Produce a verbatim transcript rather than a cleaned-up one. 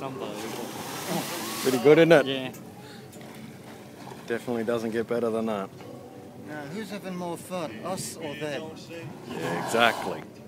unbelievable. Pretty good, isn't it? Yeah. Definitely doesn't get better than that. Now, who's having more fun, us or them? Yeah, exactly.